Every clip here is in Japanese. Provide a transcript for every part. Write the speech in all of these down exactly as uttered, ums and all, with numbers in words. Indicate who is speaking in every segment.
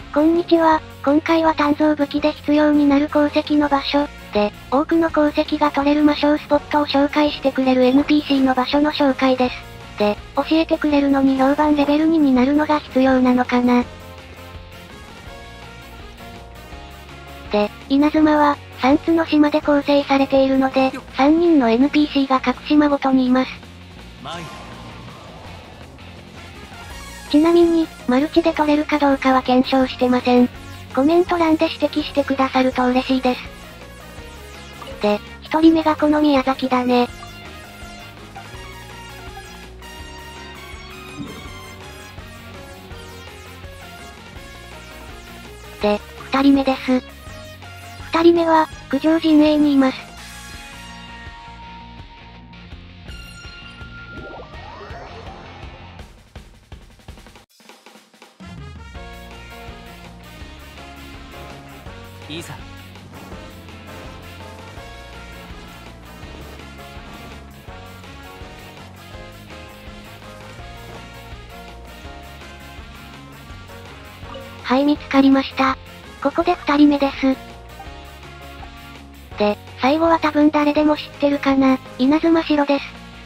Speaker 1: こんにちは、今回は鍛造武器で必要になる鉱石の場所、で、多くの鉱石が取れる魔性スポットを紹介してくれる エヌピーシー の場所の紹介です。で、教えてくれるのに評判レベルにになるのが必要なのかな。で、稲妻は、さんつの島で構成されているので、さんにんの エヌピーシー が各島ごとにいます。ちなみに、マルチで取れるかどうかは検証してません。コメント欄で指摘してくださると嬉しいです。で、一人目がこの宮崎だね。で、二人目です。二人目は、九条陣営にいます。
Speaker 2: いざ。
Speaker 1: はい、見つかりました。ここで二人目です。で、最後は多分誰でも知ってるかな、稲妻城です。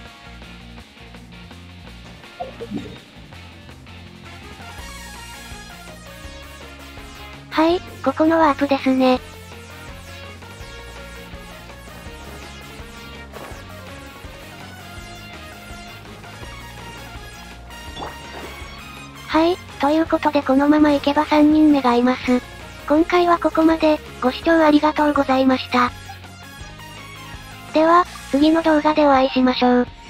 Speaker 1: はい、ここのワープですね。はい、ということでこのまま行けばさんにんめがいます。今回はここまで、ご視聴ありがとうございました。では、次の動画でお会いしましょう。